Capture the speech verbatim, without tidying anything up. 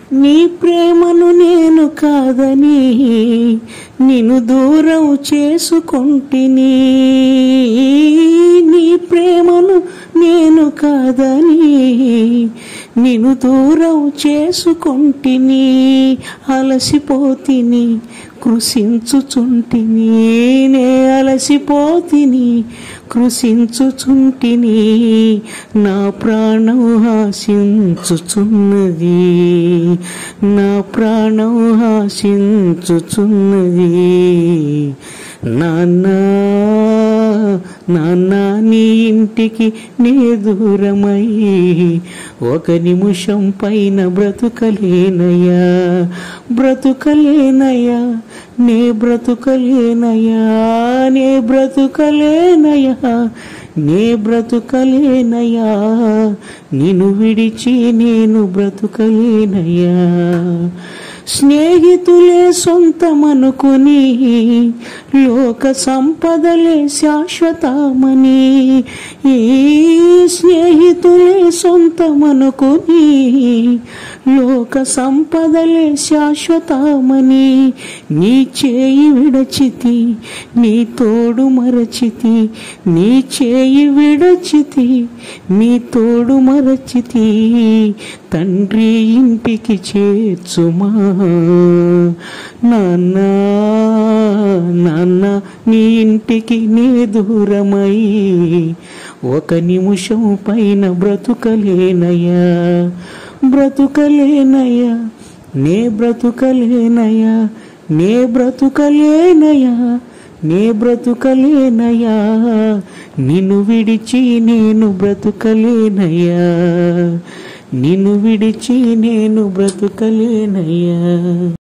నీ ప్రేమను నేను కాదని నిన్ను దూరం చేసుకొంటిని. నీ ప్రేమను నేను కాదని నిన్ను దూరం చేసుకొంటిని. అలసిపోతిని కృషించుచుంటిని, నే అలసిపోతిని కృషించుచుంటిని. నా ప్రాణం ఆశించుచున్నది, నా ప్రాణం ఆశించుచున్నది. నాన్నా నాన్న నీ ఇంటికి నే దూరమై ఒక నిమిషం పైన బ్రతుకలేనయ్యా, బ్రతుకలేనయ్యా, నే బ్రతుకలేనయ్యా, నే బ్రతుకలేనయ్యా, నే బ్రతుకలేనయ్యా. నిన్ను విడిచి నేను బ్రతుకలేనయ్యా. స్నేహితులే సొంతమనుకుని లోక సంపదలే శాశ్వతమని, ఈ స్నేహితులే సొంతమనుకుని లోక సంపదలే శాశ్వతమని. నీ చేయి విడచితి నీ తోడు మరచితి, నీ చేయి విడచితి నీ తోడు మరచితి. తండ్రి ఇంటికి చేర్చుమా నాన్న, నాన్న నీ ఇంటికి నీ దూరమై ఒక నిమిషం పైన బ్రతుకలేనయ్యా, బ్రతుకలేనయ్యా, నే బ్రతుకలేనయ్యా, నే బ్రతుకలేనయ్యా, నే బ్రతుకలేనయ్యా. నిన్ను విడిచి నేను బ్రతుకలేనయ్యా, నిన్ను విడిచి నేను బ్రతుకలేనయ్యా.